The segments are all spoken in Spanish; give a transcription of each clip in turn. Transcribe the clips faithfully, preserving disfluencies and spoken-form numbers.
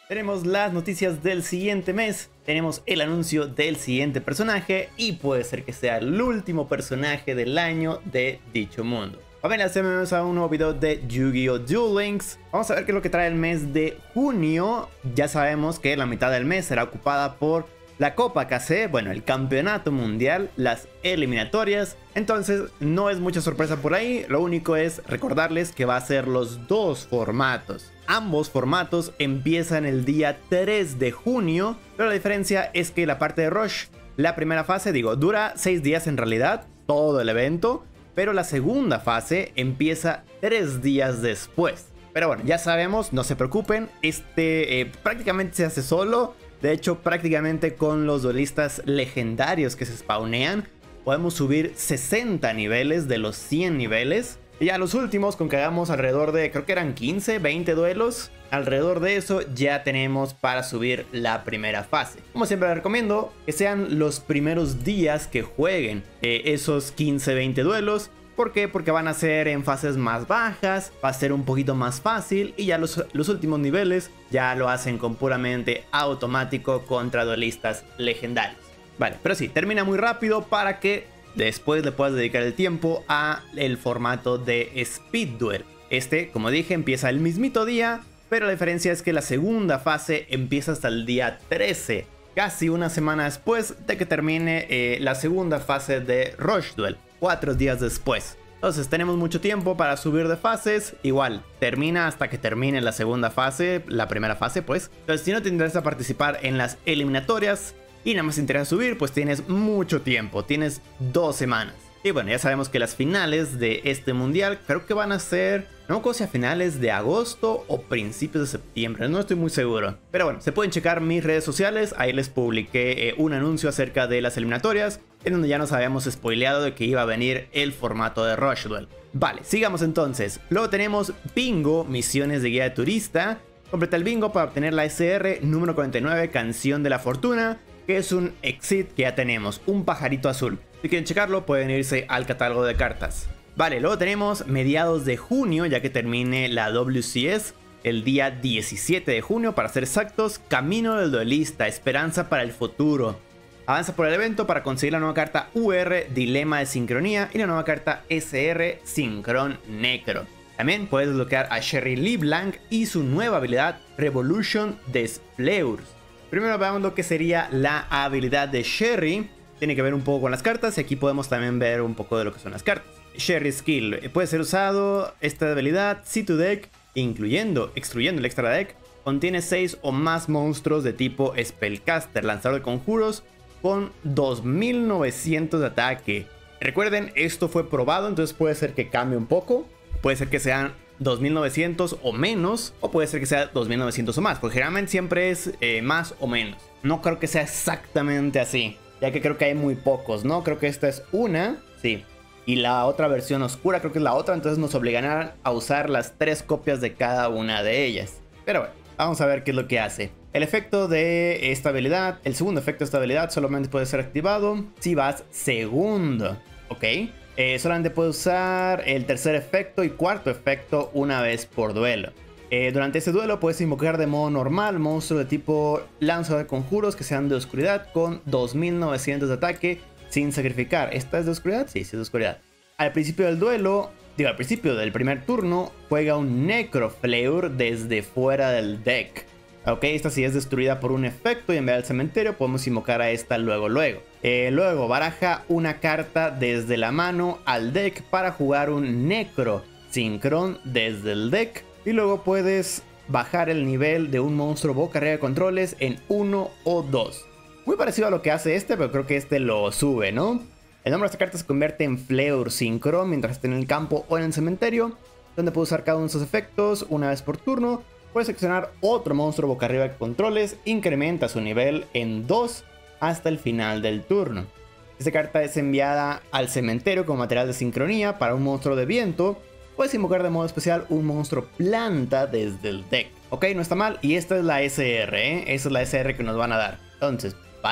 Tenemos las noticias del siguiente mes, tenemos el anuncio del siguiente personaje y puede ser que sea el último personaje del año de dicho mundo. Familia, bienvenidos a un nuevo video de Yu-Gi-Oh! Duel Links. Vamos a ver qué es lo que trae el mes de junio. Ya sabemos que la mitad del mes será ocupada por la Copa K C, bueno, el campeonato mundial, las eliminatorias. Entonces no es mucha sorpresa por ahí, lo único es recordarles que va a ser los dos formatos. Ambos formatos empiezan el día tres de junio, pero la diferencia es que la parte de Rush, la primera fase, digo, dura seis días en realidad, todo el evento, pero la segunda fase empieza tres días después. Pero bueno, ya sabemos, no se preocupen, este eh, prácticamente se hace solo. De hecho, prácticamente con los duelistas legendarios que se spawnean, podemos subir sesenta niveles de los cien niveles. Y ya los últimos, con que hagamos alrededor de, creo que eran quince, veinte duelos, alrededor de eso ya tenemos para subir la primera fase. Como siempre les recomiendo que sean los primeros días que jueguen eh, esos quince, veinte duelos. ¿Por qué? Porque van a ser en fases más bajas, va a ser un poquito más fácil y ya los, los últimos niveles ya lo hacen con puramente automático contra duelistas legendarios. Vale, pero sí, termina muy rápido para que después le puedas dedicar el tiempo a el formato de Speed Duel. Este, como dije, empieza el mismito día, pero la diferencia es que la segunda fase empieza hasta el día trece, casi una semana después de que termine eh, la segunda fase de Rush Duel. Cuatro días después. Entonces tenemos mucho tiempo para subir de fases. Igual, termina hasta que termine la segunda fase, la primera fase pues. Entonces si no te interesa participar en las eliminatorias y nada más te interesa subir, pues tienes mucho tiempo, tienes dos semanas. Y bueno, ya sabemos que las finales de este mundial creo que van a ser, no me acuerdo si a finales de agosto o principios de septiembre, no estoy muy seguro. Pero bueno, se pueden checar mis redes sociales, ahí les publiqué eh, un anuncio acerca de las eliminatorias, en donde ya nos habíamos spoileado de que iba a venir el formato de Rush Duel. Vale, sigamos entonces. Luego tenemos bingo, misiones de guía de turista. Completa el bingo para obtener la S R número cuarenta y nueve, canción de la fortuna, que es un exit que ya tenemos, un pajarito azul. Si quieren checarlo, pueden irse al catálogo de cartas. Vale, luego tenemos mediados de junio, ya que termine la W C S, el día diecisiete de junio, para ser exactos, Camino del Duelista, Esperanza para el Futuro. Avanza por el evento para conseguir la nueva carta U R, Dilema de Sincronía, y la nueva carta S R, Sincron Necro. También puedes desbloquear a Sherry LeBlanc y su nueva habilidad, Revolution Despleurs. Primero veamos lo que sería la habilidad de Sherry. Tiene que ver un poco con las cartas y aquí podemos también ver un poco de lo que son las cartas. Sherry Skill. Puede ser usado esta habilidad si tu deck, incluyendo, extruyendo el extra deck, contiene seis o más monstruos de tipo Spellcaster, lanzador de conjuros, con dos mil novecientos de ataque. Recuerden, esto fue probado, entonces puede ser que cambie un poco. Puede ser que sean dos mil novecientos o menos, o puede ser que sea dos mil novecientos o más, porque generalmente siempre es eh, más o menos. No creo que sea exactamente así, ya que creo que hay muy pocos, ¿no? Creo que esta es una, sí. Y la otra versión oscura creo que es la otra, entonces nos obligarán a usar las tres copias de cada una de ellas. Pero bueno, vamos a ver qué es lo que hace. El efecto de esta habilidad, el segundo efecto de esta habilidad solamente puede ser activado si vas segundo, ¿ok? Eh, solamente puede usar el tercer efecto y cuarto efecto una vez por duelo. Eh, durante este duelo puedes invocar de modo normal monstruos de tipo lanzador de conjuros que sean de oscuridad con dos mil novecientos de ataque sin sacrificar. ¿Esta es de oscuridad? Sí, sí es de oscuridad. Al principio del duelo, digo al principio del primer turno, juega un Necroflare desde fuera del deck. Ok, esta si es destruida por un efecto y enviada al cementerio, podemos invocar a esta luego luego. Eh, luego baraja una carta desde la mano al deck para jugar un Necro Sincron desde el deck. Y luego puedes bajar el nivel de un monstruo boca arriba de controles en uno o dos. Muy parecido a lo que hace este, pero creo que este lo sube, ¿no? El nombre de esta carta se convierte en Fleur Sincron mientras esté en el campo o en el cementerio, donde puede usar cada uno de sus efectos una vez por turno. Puede seleccionar otro monstruo boca arriba de controles, incrementa su nivel en dos hasta el final del turno. Esta carta es enviada al cementerio como material de sincronía para un monstruo de viento. Puedes invocar de modo especial un monstruo planta desde el deck. Ok, no está mal. Y esta es la S R, ¿eh? Esa es la S R que nos van a dar. Entonces, ¿vale?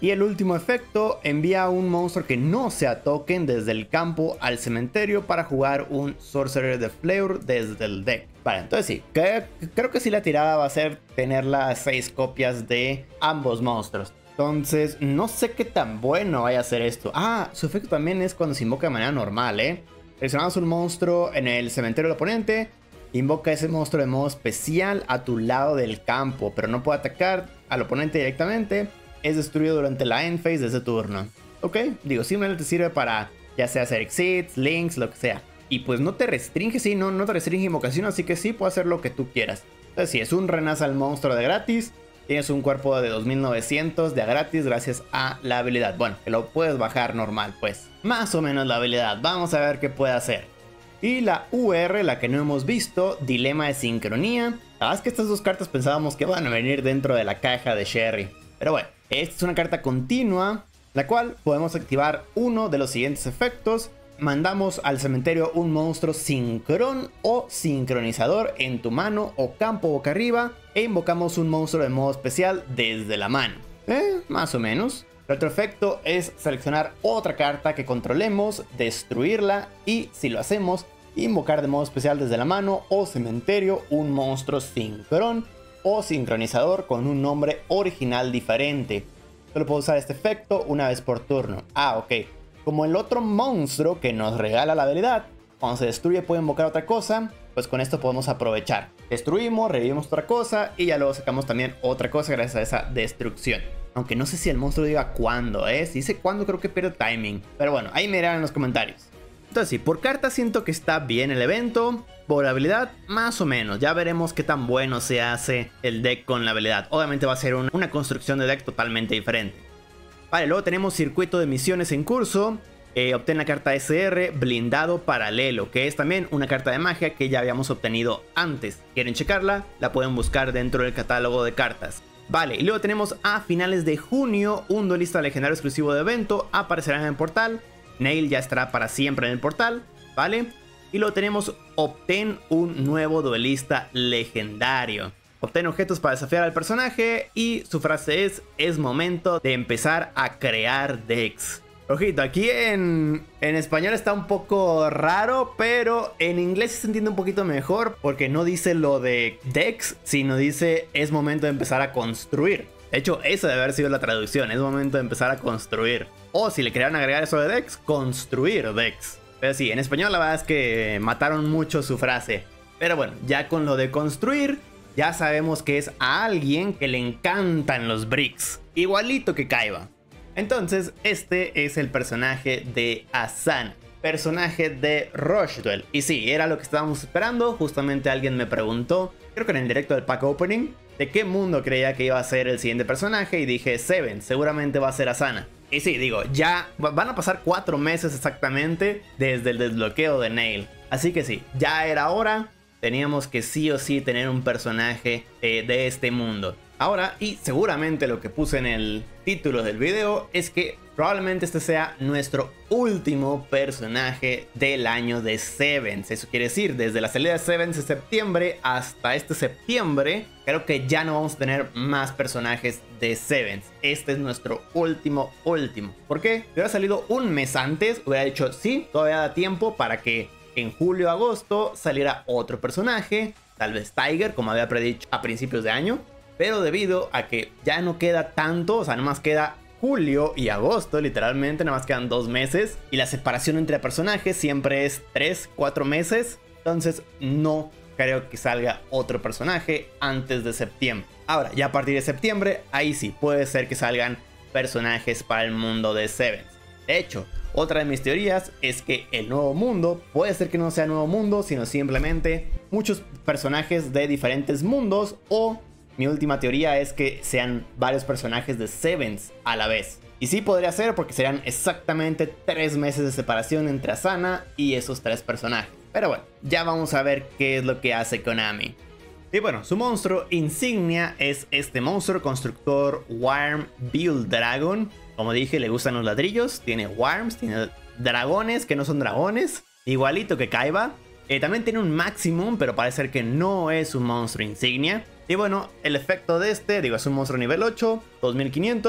Y el último efecto, envía un monstruo que no sea token desde el campo al cementerio para jugar un Sorcerer de Fleur desde el deck. Vale, entonces sí, que, creo que sí la tirada va a ser tener las seis copias de ambos monstruos. Entonces, no sé qué tan bueno vaya a ser esto. Ah, su efecto también es cuando se invoca de manera normal, ¿eh? Seleccionamos un monstruo en el cementerio del oponente. Invoca ese monstruo de modo especial a tu lado del campo, pero no puede atacar al oponente directamente. Es destruido durante la end phase de ese turno. Ok, digo, simplemente te sirve para ya sea hacer exits, links, lo que sea. Y pues no te restringe, sí, no, no te restringe invocación, así que sí, puede hacer lo que tú quieras. Entonces, si es un renace al monstruo de gratis, tienes un cuerpo de dos mil novecientos de a gratis gracias a la habilidad. Bueno, que lo puedes bajar normal, pues. Más o menos la habilidad. Vamos a ver qué puede hacer. Y la U R, la que no hemos visto, Dilema de Sincronía. La verdad es que estas dos cartas pensábamos que van a venir dentro de la caja de Sherry. Pero bueno, esta es una carta continua, la cual podemos activar uno de los siguientes efectos. Mandamos al cementerio un monstruo sincron o sincronizador en tu mano o campo boca arriba. E invocamos un monstruo de modo especial desde la mano. Eh, más o menos. El otro efecto es seleccionar otra carta que controlemos, destruirla y, si lo hacemos, invocar de modo especial desde la mano o cementerio un monstruo sincron o sincronizador con un nombre original diferente. Solo puedo usar este efecto una vez por turno. Ah, ok. Como el otro monstruo que nos regala la habilidad, cuando se destruye puede invocar otra cosa, pues con esto podemos aprovechar. Destruimos, revivimos otra cosa y ya luego sacamos también otra cosa gracias a esa destrucción. Aunque no sé si el monstruo diga cuándo, ¿eh? Si dice cuándo creo que pierde timing. Pero bueno, ahí me dirán en los comentarios. Entonces sí, por carta siento que está bien el evento. Por habilidad, más o menos. Ya veremos qué tan bueno se hace el deck con la habilidad. Obviamente va a ser una, una construcción de deck totalmente diferente. Vale, luego tenemos circuito de misiones en curso. Eh, obtén la carta S R blindado paralelo, que es también una carta de magia que ya habíamos obtenido antes. ¿Quieren checarla? La pueden buscar dentro del catálogo de cartas. Vale, y luego tenemos a finales de junio un duelista legendario exclusivo de evento. Aparecerá en el portal. Nail ya estará para siempre en el portal, ¿vale? Y luego tenemos obtén un nuevo duelista legendario. Obtén objetos para desafiar al personaje y su frase es: es momento de empezar a crear decks. Ojito, aquí en, en español está un poco raro, pero en inglés se entiende un poquito mejor porque no dice lo de decks, sino dice es momento de empezar a construir. De hecho, eso debe haber sido la traducción, es momento de empezar a construir. O si le querían agregar eso de decks, construir decks. Pero sí, en español la verdad es que mataron mucho su frase. Pero bueno, ya con lo de construir, ya sabemos que es a alguien que le encantan los bricks. Igualito que Kaiba. Entonces, este es el personaje de Asana, personaje de Rush Duel. Y sí, era lo que estábamos esperando. Justamente alguien me preguntó, creo que en el directo del pack opening, de qué mundo creía que iba a ser el siguiente personaje. Y dije, Seven, seguramente va a ser Asana. Y sí, digo, ya van a pasar cuatro meses exactamente desde el desbloqueo de Nail. Así que sí, ya era hora. Teníamos que sí o sí tener un personaje eh, de este mundo. Ahora, y seguramente lo que puse en el título del video es que probablemente este sea nuestro último personaje del año de Sevens. Eso quiere decir, desde la salida de Sevens de septiembre hasta este septiembre, creo que ya no vamos a tener más personajes de Sevens. Este es nuestro último, último. ¿Por qué? Si hubiera salido un mes antes, hubiera dicho sí, todavía da tiempo para que en julio o agosto saliera otro personaje, tal vez Tiger, como había predicho a principios de año. Pero debido a que ya no queda tanto, o sea, nada más queda julio y agosto, literalmente, nada más quedan dos meses. Y la separación entre personajes siempre es tres, cuatro meses. Entonces no creo que salga otro personaje antes de septiembre. Ahora, ya a partir de septiembre, ahí sí puede ser que salgan personajes para el mundo de Sevens. De hecho, otra de mis teorías es que el nuevo mundo puede ser que no sea nuevo mundo, sino simplemente muchos personajes de diferentes mundos. O mi última teoría es que sean varios personajes de Sevens a la vez. Y sí podría ser porque serían exactamente tres meses de separación entre Asana y esos tres personajes. Pero bueno, ya vamos a ver qué es lo que hace Konami. Y bueno, su monstruo insignia es este monstruo constructor Worm Build Dragon. Como dije, le gustan los ladrillos, tiene worms, tiene dragones que no son dragones, igualito que Kaiba. Eh, también tiene un maximum, pero parece ser que no es un monstruo insignia. Y bueno, el efecto de este, digo, es un monstruo nivel ocho, dos mil quinientos.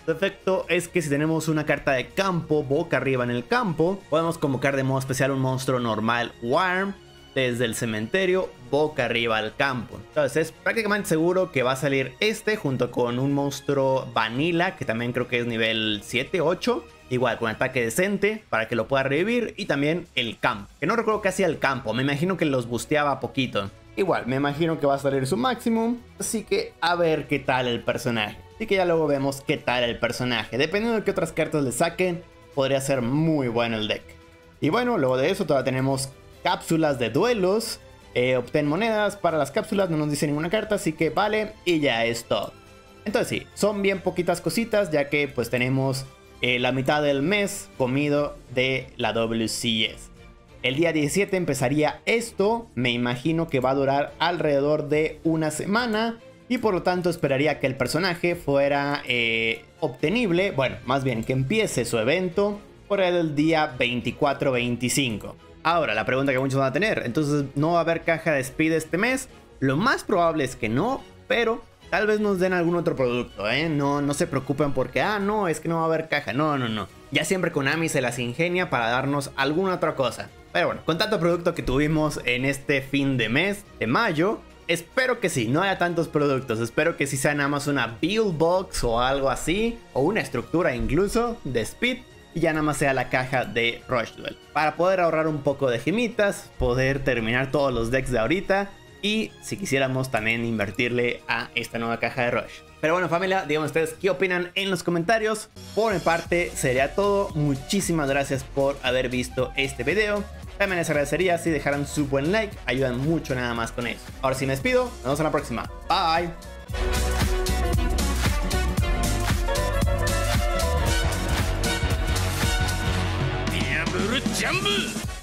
Su efecto es que si tenemos una carta de campo boca arriba en el campo, podemos convocar de modo especial un monstruo normal Wurm desde el cementerio boca arriba al campo. Entonces es prácticamente seguro que va a salir este junto con un monstruo Vanilla, que también creo que es nivel siete, ocho. Igual con ataque decente para que lo pueda revivir. Y también el campo, que no recuerdo qué hacía el campo, me imagino que los busteaba poquito. Igual, me imagino que va a salir su máximo. Así que a ver qué tal el personaje. Así que ya luego vemos qué tal el personaje. Dependiendo de qué otras cartas le saquen, podría ser muy bueno el deck. Y bueno, luego de eso todavía tenemos cápsulas de duelos. Eh, obtén monedas para las cápsulas, no nos dice ninguna carta, así que vale. Y ya es todo. Entonces sí, son bien poquitas cositas, ya que pues tenemos eh, la mitad del mes comido de la W C S. El día diecisiete empezaría esto, me imagino que va a durar alrededor de una semana. Y por lo tanto esperaría que el personaje fuera eh, obtenible, bueno, más bien que empiece su evento por el día veinticuatro veinticinco. Ahora, la pregunta que muchos van a tener, entonces ¿no va a haber caja de Speed este mes? Lo más probable es que no, pero tal vez nos den algún otro producto, ¿eh? No, no se preocupen porque, ah, no, es que no va a haber caja, no, no, no. Ya siempre Konami se las ingenia para darnos alguna otra cosa. Pero bueno, con tanto producto que tuvimos en este fin de mes de mayo, espero que sí, no haya tantos productos. Espero que sí sea nada más una build box o algo así, o una estructura incluso de Speed, y ya nada más sea la caja de Rush Duel, para poder ahorrar un poco de gemitas, poder terminar todos los decks de ahorita, y si quisiéramos también invertirle a esta nueva caja de Rush. Pero bueno, familia, díganme ustedes qué opinan en los comentarios. Por mi parte sería todo. Muchísimas gracias por haber visto este video. También les agradecería si dejaran su buen like, ayudan mucho nada más con eso. Ahora sí me despido, nos vemos en la próxima. Bye.